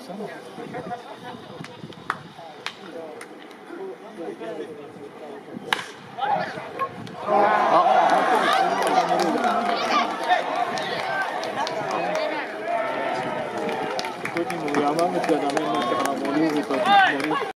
山口がダメになったから森口と森